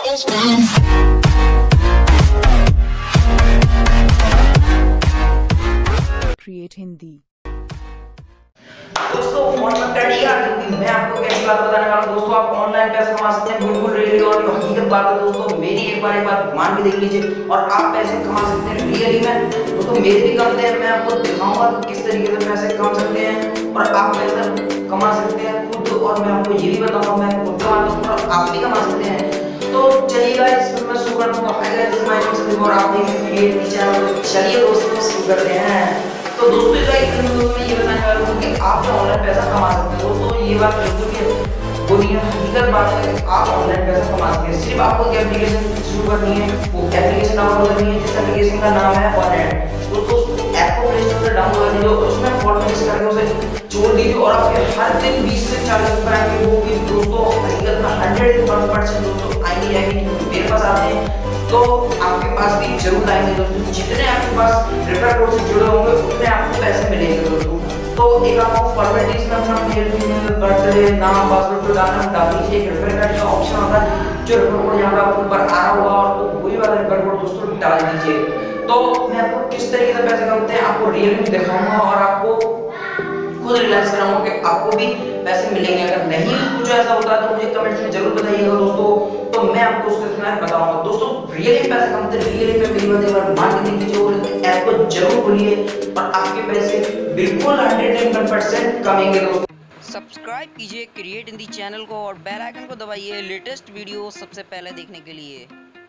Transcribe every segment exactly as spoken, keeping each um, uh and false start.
Create Hindi. दोस्तों phone में कर लिया क्योंकि मैं आपको कैसी बात बताने वाला हूं। दोस्तों आप ऑनलाइन पैसा कमा सकते हैं, बिल्कुल रियली और हकीकत बात है दोस्तों। मेरी एक बार एक बार मान के देख लीजिए और आप पैसे कमा सकते हैं रियली में। दोस्तों मेरे भी कमाते हैं, मैं आपको दिखाऊंगा कि किस तरीके से पैसे कमा सकते हैं और आप पैसा कमा सकते हैं खुद। और मैं आपको ये भी बताऊंगा मैं खुद कमाता हूं और आप भी कमा सकते हैं। तो चलिए गाइस मैं शुरू करता हूं। Hi guys, my name is और आप देख रहे हैं क्रिएट चैनल। चलिए दोस्तों शुरू करते हैं। तो दोस्तों इस वीडियो में ये बताने वाला हूं कि आप ऑनलाइन पैसा कमा सकते हैं। दोस्तों ये बात बिल्कुल भी बुरी है, हकीकत बात है कि आप ऑनलाइन पैसा कमा सकते हैं। सिर्फ आपको एक एप्लीकेशन शुरू करनी है, वो एप्लीकेशन डाउनलोड करनी है जिस एप्लीकेशन का नाम है OneNet। दोस्तों ऐप को प्ले स्टोर से डाउनलोड कर लीजिए और उसमें फॉर्म फिल करके उसे छोड़ दीजिए और आपके हर दिन बीस से चालीस रुपए आएंगे। वो भी दोस्तों हकीकत में हंड्रेड परसेंट दोस्तों आएंगे आएंगे मेरे पास आते हैं तो आपके पास भी जरूर आएंगे दोस्तों। जितने आपके पास रेफर कोड से जुड़े होंगे उतने आपको पैसे मिलेंगे दोस्तों। तो एक आपको फॉर्मेलिटीज में अपना मेल, फीमेल, बर्थडे, नाम, पासवर्ड तो डालना डाल दीजिए। एक रेफर कार्ड का ऑप्शन होता है, जो रेफर कोड यहाँ पर ऊपर आ रहा होगा और वही वाला रेफर कोड दोस्तों डाल दीजिए। तो मैं आपको किस तरीके से पैसे कमाते हैं आपको रियल में दिखाऊंगा और आपको खुद रियलाइज कराऊंगा कि आपको भी पैसे मिलेंगे। अगर नहीं कुछ ऐसा होता है तो मुझे कमेंट्स में जरूर बताइएगा दोस्तों, तो मैं आपको उसके बारे में बताऊंगा। दोस्तों रियली पैसे कमाते हैं रियली में मेरी बात एक बार मान के देख लीजिए और ऐप को जरूर खोलिए और आपके पैसे बिल्कुल हंड्रेड परसेंट कमेंगे दोस्तों। सब्सक्राइब कीजिए क्रिएट हिंदी चैनल को और बेल आइकन को दबाइए लेटेस्ट वीडियो सबसे पहले देखने के लिए।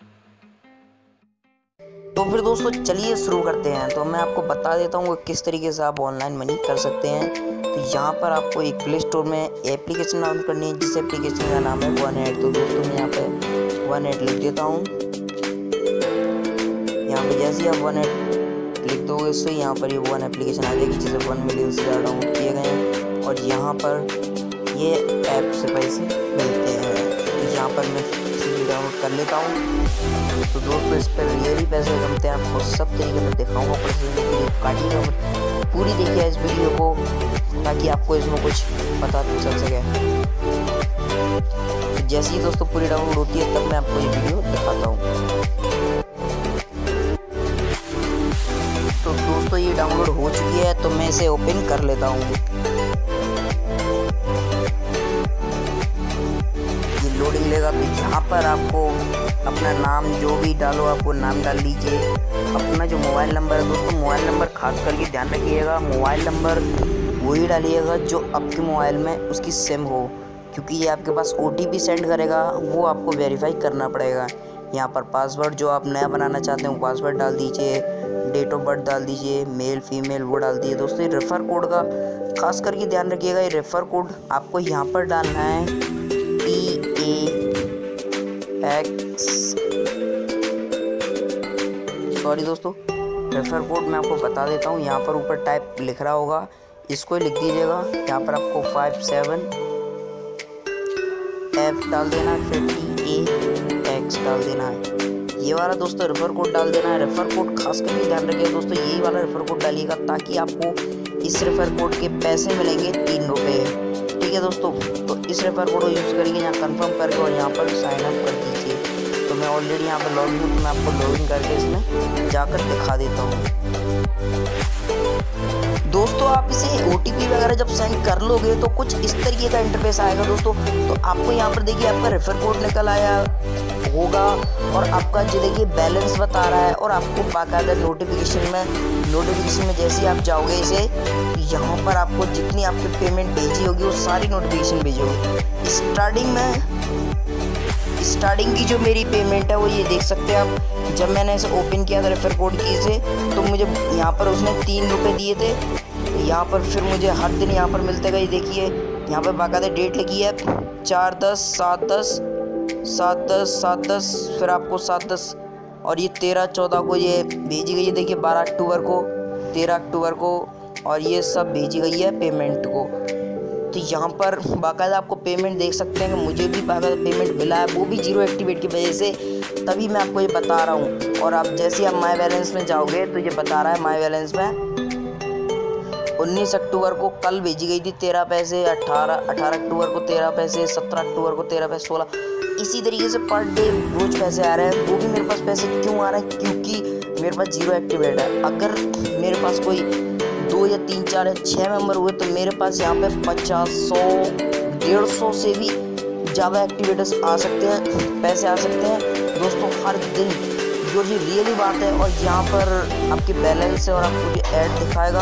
तो फिर दोस्तों चलिए शुरू करते हैं। तो मैं आपको बता देता हूँ कि किस तरीके से आप ऑनलाइन मनी कर सकते हैं। तो यहाँ पर आपको एक प्ले स्टोर में एप्लीकेशन डाउनलोड करनी है जिस एप्लीकेशन का नाम है OneNet। तो दोस्तों मैं यहाँ पे OneNet लिख देता हूँ। यहाँ पे जैसे ही आप OneNet लिख दोगे तो यहाँ पर ये वन एप्लीकेशन आ जाएगी जिसे वन मिलियन से ज़्यादा डाउनलोड किए गए हैं और यहाँ पर ये ऐप से पैसे मिलते हैं। तो यहाँ पर मैं डाउनलोड कर लेता हूँ। तो दोस्तों इस पर रियली पैसे कमते हैं, आपको सब तरीके से दिखाऊंगा। काटिएगा पूरी देखिए इस वीडियो को ताकि आपको इसमें कुछ पता चल सके। तो जैसे ही दोस्तों पूरी डाउनलोड होती है तब मैं आपको ये वीडियो दिखाता हूँ। तो दोस्तों ये डाउनलोड हो चुकी है तो मैं इसे ओपन कर लेता हूँ। ये लोडिंग लेगा तो यहाँ पर आपको अपना नाम जो भी डालो आप वो नाम डाल लीजिए। अपना जो मोबाइल नंबर है दोस्तों, मोबाइल नंबर खास करके ध्यान रखिएगा, मोबाइल नंबर वही डालिएगा जो आपके मोबाइल में उसकी सिम हो, क्योंकि ये आपके पास ओटीपी सेंड करेगा, वो आपको वेरीफाई करना पड़ेगा। यहाँ पर पासवर्ड जो आप नया बनाना चाहते हैं वो पासवर्ड डाल दीजिए, डेट ऑफ बर्थ डाल दीजिए, मेल फीमेल वो डाल दीजिए। दोस्तों ये रेफर कोड का खास करके ध्यान रखिएगा, ये रेफर कोड आपको यहाँ पर डालना है टी ए एक्स सॉरी दोस्तों रेफर कोड मैं आपको बता देता हूँ। यहाँ पर ऊपर टाइप लिख रहा होगा, इसको लिख दीजिएगा। यहाँ पर आपको फाइव सेवन एफ डाल देना है, फिर टी ए एक्स डाल देना है। ये वाला दोस्तों रेफर कोड डाल देना है। रेफर कोड खास करके ध्यान रखिएगा दोस्तों, यही वाला रेफर कोड डालिएगा ताकि आपको इस रेफर कोड के पैसे मिलेंगे तीन रुपये। ठीक है दोस्तों, तो इस रेफर कोड को यूज़ करिए यहाँ कंफर्म करके और यहाँ पर साइन अप कर दीजिए। तो मैं ऑलरेडी यहाँ पर लॉगिन हूँ तो मैं आपको लॉगिन करके इसमें जाकर दिखा देता हूँ। दोस्तों आप इसे ओटीपी वगैरह जब सेंड कर लोगे तो कुछ इस तरीके का इंटरफेस आएगा दोस्तों। तो आपको यहाँ पर देखिए आपका रेफर कोड निकल आया होगा और आपका जो देखिए बैलेंस बता रहा है और आपको बाकायदा नोटिफिकेशन में नोटिफिकेशन में जैसे ही आप जाओगे इसे यहाँ पर आपको जितनी आपकी पेमेंट भेजी होगी वो सारी नोटिफिकेशन भेजोगे। स्टार्टिंग में स्टार्टिंग की जो मेरी पेमेंट है वो ये देख सकते हैं आप। जब मैंने इसे ओपन किया था रेफर कोड की से तो मुझे यहाँ पर उसने तीन रुपये दिए थे। यहाँ पर फिर मुझे हर दिन यहाँ पर मिलते गए, देखिए यहाँ पर बाकायदा डेट लिखी है चार दस सात दस सात दस सात दस फिर आपको सात दस और ये तेरह चौदह को ये भेजी गई है। देखिए बारह अक्टूबर को, तेरह अक्टूबर को और ये सब भेजी गई है पेमेंट को। तो यहाँ पर बाकायदा आपको पेमेंट देख सकते हैं कि मुझे भी बाकायदा पेमेंट मिला है, वो भी जीरो एक्टिवेट की वजह से, तभी मैं आपको ये बता रहा हूँ। और आप जैसे आप माई बैलेंस में जाओगे तो ये बता रहा है माई बैलेंस में उन्नीस अक्टूबर को कल भेजी गई थी तेरह पैसे, अठारह अठारह अक्टूबर को तेरह पैसे, सत्रह अक्टूबर को तेरह पैसे, सोलह। इसी तरीके से पर डे रोज पैसे आ रहे हैं। वो भी मेरे पास पैसे क्यों आ रहे हैं? क्योंकि मेरे पास जीरो एक्टिवेट है। अगर मेरे पास कोई दो या तीन चार या छः मेंबर हुए तो मेरे पास यहाँ पे पचास, सौ, डेढ़ सौ से भी ज़्यादा एक्टिवेटर्स आ सकते हैं, पैसे आ सकते हैं दोस्तों हर दिन, जो ये रियली बात है। और यहाँ पर आपके बैलेंस है और आपको ये ऐड दिखाएगा,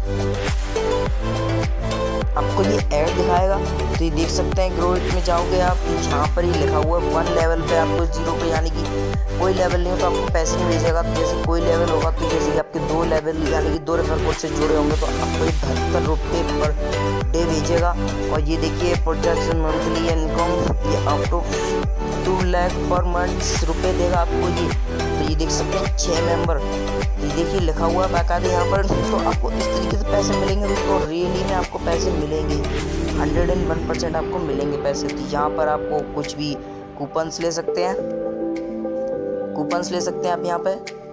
आपको ये ऐड दिखाएगा। तो ये देख सकते हैं ग्रोइट में जाओगे आप, यहाँ पर ही लिखा हुआ है वन लेवल पे आपको जीरो पे, यानी कि कोई लेवल नहीं हो तो आपको पैसे नहीं भेजेगा। तो जैसे कोई लेवल होगा तो जैसे कि आपके दो लेवल यानी कि दो रेफर कोड से जुड़े होंगे तो आपको ये बहत्तर रुपये पर डे भेजेगा। और ये देखिए प्रोजेक्शन मंथली इनकम ये up to two lakh per month रुपये देगा आपको ये। तो ये देख सकते हैं छः मेंबर, ये देखिए लिखा हुआ है बाकायदा यहाँ पर। तो आपको इस तरीके से पैसे मिलेंगे दोस्तों, रियली में आपको पैसे मिलेंगे, हंड्रेड एंड वन परसेंट आपको मिलेंगे पैसे। तो यहाँ पर आपको कुछ भी कूपन्स ले सकते हैं, कूपन्स ले सकते हैं आप यहाँ पे।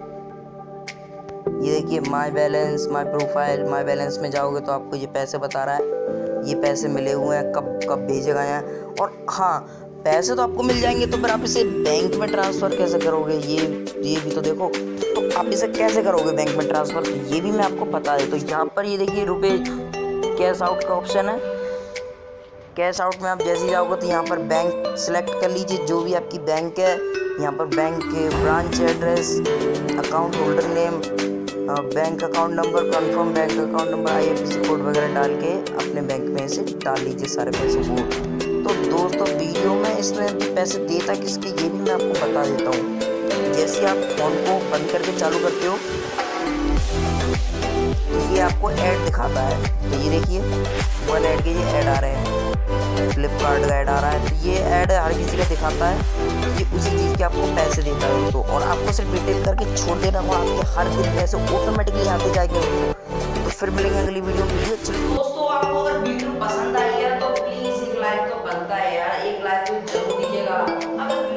ये देखिए my balance, my profile, my balance में जाओगे तो आपको ये पैसे बता रहा है, ये पैसे मिले हुए हैं, कब कब भेजे गए हैं। और हाँ, पैसे तो आपको मिल जाएंगे, तो फिर आप इसे बैंक में ट्रांसफ़र कैसे करोगे, ये ये भी तो देखो। तो आप इसे कैसे करोगे बैंक में ट्रांसफ़र, तो ये भी मैं आपको बता देता हूँ। यहाँ पर ये देखिए रुपए कैश आउट का ऑप्शन है। कैश आउट में आप जैसे ही जाओगे तो यहाँ पर बैंक सेलेक्ट कर लीजिए, जो भी आपकी बैंक है। यहाँ पर बैंक के branch address, account holder name, bank account number, confirm bank account number, I F S C code वगैरह डाल के अपने बैंक में से डाल लीजिए सारे पैसे वो। तो दोस्तों वीडियो में इसमें पैसे देता किसके ये भी मैं आपको बता देता हूँ। जैसे आप फ़ोन को बंद करके चालू करते हो तो ये आपको ऐड दिखाता है। तो ये देखिए वन ऐड के ये ऐड आ रहे हैं, फ्लिपकार्ट का ऐड आ रहा है। तो ये ऐड हर किसी का दिखाता है, ये उसी चीज़ के आपको पैसे देता है दोस्तों। और आपको सिर्फ डिटेल करके छोड़ देना और आपके हर दिन पैसे ऑटोमेटिकली आते जाएंगे। तो फिर मिलेंगे अगली वीडियो में। दोस्तों आपको अगर वीडियो पसंद आई है तो प्लीज एक लाइक तो बनता है यार, एक लाइक तो जरूर दीजिएगा। अगर